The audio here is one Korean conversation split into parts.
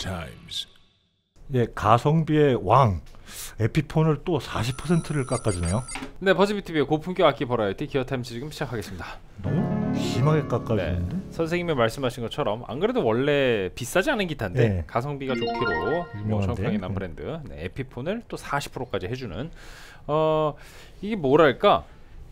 times. 예, 가성비의 왕 에피폰을 또 40%를 깎아주네요. 네, 버즈비TV의 고품격 악기 버라이어티 기어타임즈 지금 시작하겠습니다. 너무 심하게 깎아주는데? 네, 선생님이 말씀하신 것처럼 안 그래도 원래 비싸지 않은 기타인데 네. 가성비가 좋기로 유명한데? 정평이 난 브랜드 네, 에피폰을 또 40%까지 해주는 이게 뭐랄까,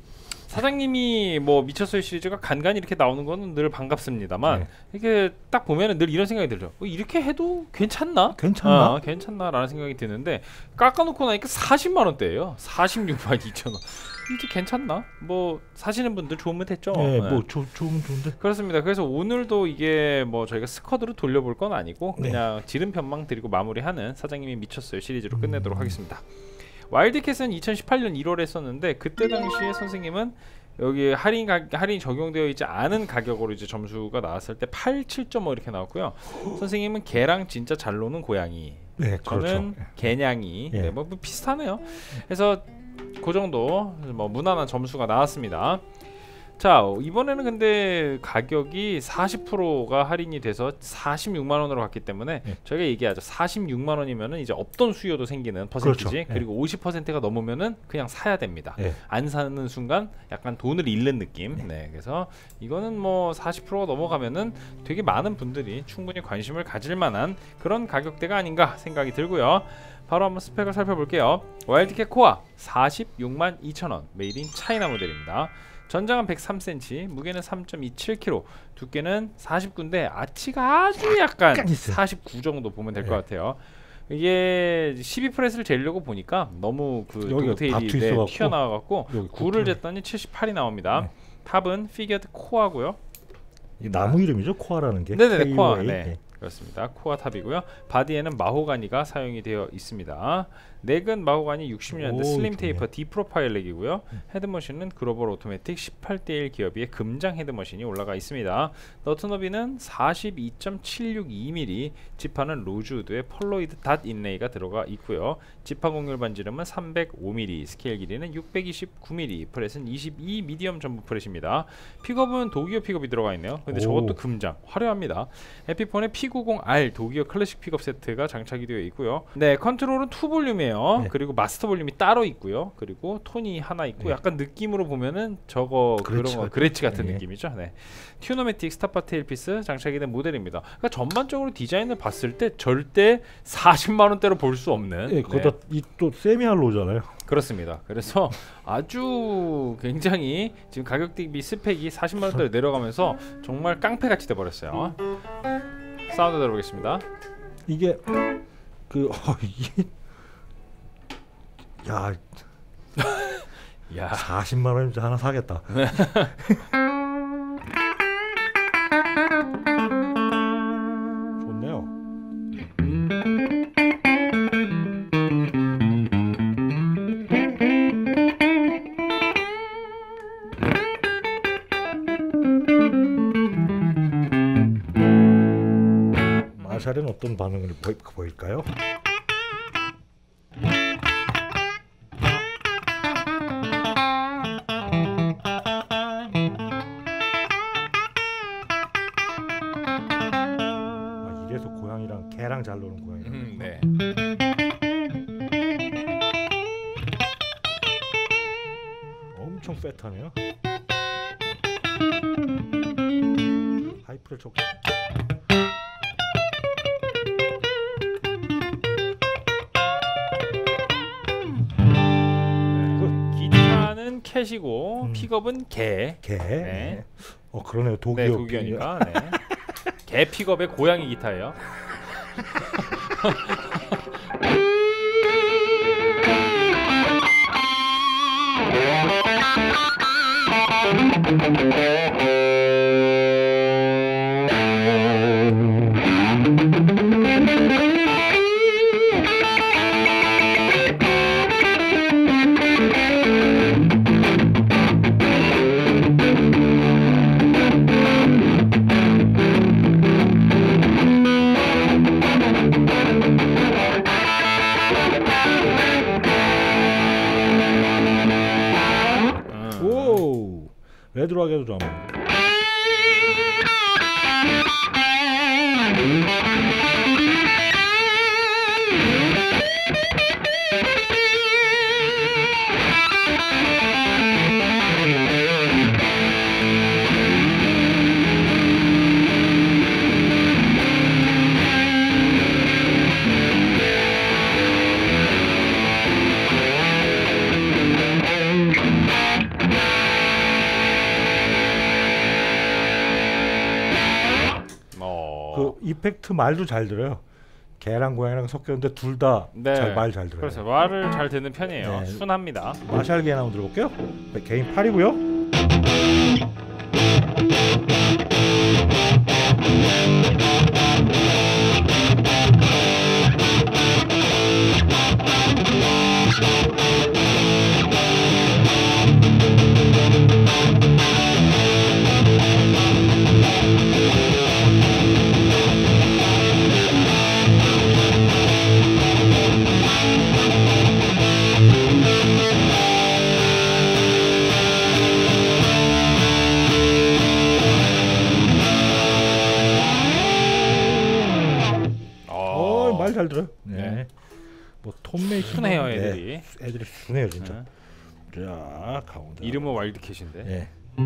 사장님이 뭐 미쳤어요 시리즈가 간간히 이렇게 나오는 거는 늘 반갑습니다만 네. 이렇게 딱 보면은 늘 이런 생각이 들죠. 이렇게 해도 괜찮나? 괜찮나? 괜찮나라는 생각이 드는데 깎아놓고 나니까 40만 원대예요. 46만 2천 원. 이제 괜찮나? 뭐 사시는 분들 좋으면 됐죠. 네, 뭐 좋으면 좋은데. 그렇습니다. 그래서 오늘도 이게 뭐 저희가 스쿼드로 돌려볼 건 아니고 네. 그냥 지름 편망 드리고 마무리하는 사장님이 미쳤어요 시리즈로 끝내도록 하겠습니다. 와일드캣은 2018년 1월에 했었는데 그때 당시에 선생님은 여기 할인 적용되어 있지 않은 가격으로 이제 점수가 나왔을 때 87.5 이렇게 나왔고요. 선생님은 개랑 진짜 잘 노는 고양이, 네, 저는 그렇죠. 개냥이, 예. 네, 뭐 비슷하네요. 그래서 그 정도 뭐 무난한 점수가 나왔습니다. 자, 이번에는 근데 가격이 40%가 할인이 돼서 46만 원으로 갔기 때문에 예. 저희가 얘기하죠. 46만 원이면은 이제 없던 수요도 생기는 퍼센티지. 그렇죠. 예. 그리고 50%가 넘으면은 그냥 사야 됩니다. 예. 안 사는 순간 약간 돈을 잃는 느낌. 네, 그래서 이거는 뭐 40%가 넘어가면은 되게 많은 분들이 충분히 관심을 가질 만한 그런 가격대가 아닌가 생각이 들고요. 바로 한번 스펙을 살펴볼게요. 와일드캣 코어 46만 2천 원, 메이드 인 차이나 모델입니다. 전장은 103cm, 무게는 3.27kg, 두께는 49인데 아치가 아주 약간 49 정도 보면 될 것 같아요. 이게 12프렛을 재려고 보니까 너무 그 동테일이 튀어나와갖고 9를 쟀더니 78이 나옵니다. 네. 탑은 피겨드 코어고요. 나무 이름이죠, 코아라는 게. 네네네, 코어. KOA. 네. 그렇습니다. 코어 탑이고요. 바디에는 마호가니가 사용이 되어 있습니다. 넥은 마호가니 60년대 슬림 테이퍼 D 프로파일 넥이고요. 헤드머신은 글로벌 오토매틱 18:1 기어비의 금장 헤드머신이 올라가 있습니다. 너트 너비는 42.762mm, 지판은 로즈우드의 펄로이드 닷 인레이가 들어가 있고요. 지판 곡률 반지름은 305mm, 스케일 길이는 629mm, 프렛은 22 미디엄 전부 프렛입니다. 픽업은 도기어 픽업이 들어가 있네요. 근데 저것도 금장, 화려합니다. 에피폰에 P90R 도기어 클래식 픽업 세트가 장착이 되어 있고요. 네, 컨트롤은 2볼륨이에요. 네. 그리고 마스터 볼륨이 따로 있고요. 그리고 톤이 하나 있고 네. 약간 느낌으로 보면은 저거 그레치 같은 네. 느낌이죠. 네. 튜너매틱 스타파 테일피스 장착이 된 모델입니다. 그러니까 전반적으로 디자인을 봤을 때 절대 40만 원대로 볼 수 없는. 예, 그거다 이 또 세미할로잖아요. 그렇습니다. 그래서 아주 굉장히 지금 가격 대비 스펙이 40만 원대로 내려가면서 정말 깡패같이 돼 버렸어요. 사운드 들어보겠습니다. 이게 이게 야 40만 원이면 하나 사겠다. 좋네요. 마샬은 어떤 반응을 보일까요? 이래서 고양이랑 개랑 잘 노는 고양이. 네. 엄청 팻하네요. 하이프를 촉. 기타는 캣이고 픽업은 개. 네. 그러네요. 도기어. 네, 도기어니까. 네. 개 픽업의 고양이 기타예요. 레드락에도 좀. 그 이펙트 말도 잘 들어요. 개랑 고양이랑 섞였는데 둘 다 네. 말 잘 들어요. 그래서 말을 잘 듣는 편이에요. 네. 순합니다. 마샬 개인 한번 들어볼게요. 네, 개인 8이고요. 말 잘 들어요. 네. 뭐 톰메이킹 순해요 애들이. 애들이 순해요 진짜. 자 가운데. 이름은 와일드캣인데. 네.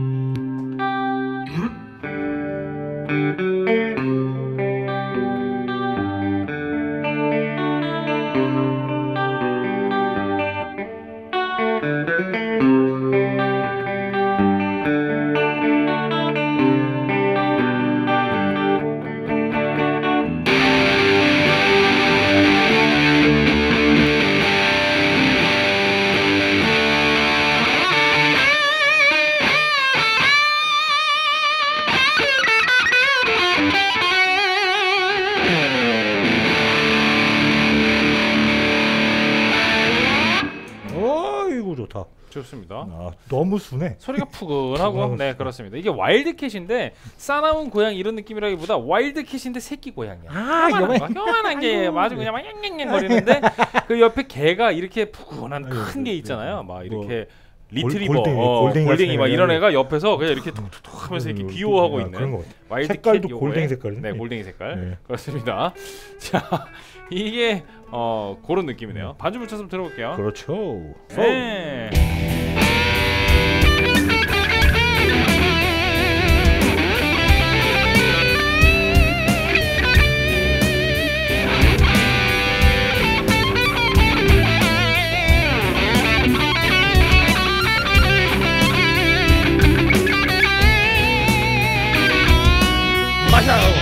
어이구 좋다. 좋습니다. 아, 너무 순해. 소리가 푸근하고 네 그렇습니다. 이게 와일드캣인데 싸나운 고양이 이런 느낌이라기보다 와일드캣인데 새끼 고양이야. 아, 요만한 게 아주 그냥 막 냥냥냥 거리는데 그 옆에 개가 이렇게 푸근한 큰 게 있잖아요. 막 이렇게 리트리버, 골댕이 막 이런 애가 옆에서 그냥 이렇게 툭툭툭 하면서 이렇게 귀여워하고 있는 와일드캣 색깔도 요거에, 골댕이 색깔. 네, 골댕이 색깔. 네. 그렇습니다. 자, 이게 그런 느낌이네요. 반주 붙여서 좀 들어볼게요. 그렇죠. 네. 맞아요.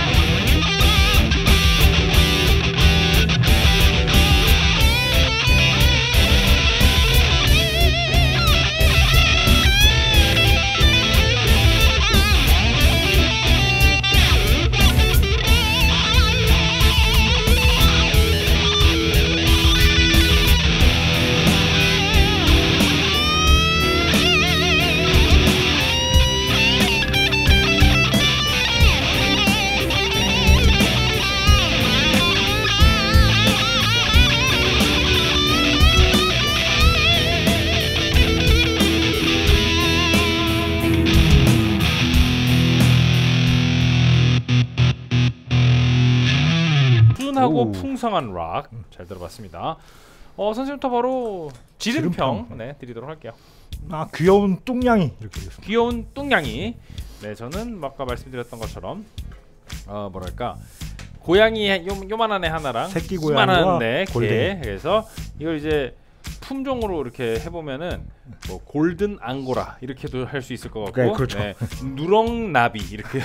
하고 풍성한 락 잘 들어봤습니다. 선생님부터 바로 지름평 네 드리도록 할게요. 아 귀여운 뚱냥이 이렇게 되겠습니다. 귀여운 뚱냥이. 네 저는 아까 말씀드렸던 것처럼 뭐랄까 고양이 요만한 애 하나랑 새끼 수많은 애 골댕이. 개. 그래서 이걸 이제 품종으로 이렇게 해보면은 뭐 골든 앙고라 이렇게도 할 수 있을 것 같고, 네, 그렇죠. 네, 누렁나비 이렇게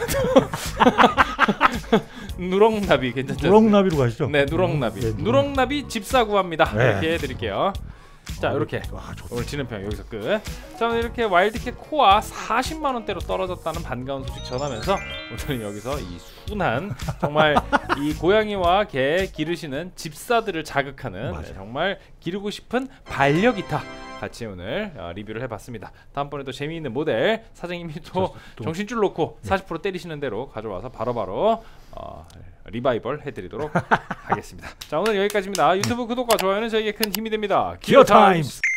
누렁나비 괜찮죠? 누렁나비로 가시죠. 네, 누렁나비. 네, 누렁나비 집사 구합니다. 네. 이렇게 해드릴게요. 자, 이렇게 와, 오늘 지름평 여기서 끝. 자, 오늘 이렇게 와일드캣 코아 40만 원대로 떨어졌다는 반가운 소식 전하면서 오늘은 여기서 이 순한 정말 이 고양이와 개 기르시는 집사들을 자극하는 정말 기르고 싶은 반려기타 같이 오늘 리뷰를 해봤습니다. 다음번에 또 재미있는 모델 사장님이 또 정신줄 놓고 40% 때리시는 대로 가져와서 바로바로 리바이벌 해드리도록 하겠습니다. 자 오늘 여기까지입니다. 유튜브 구독과 좋아요는 저에게 큰 힘이 됩니다. 기어타임스.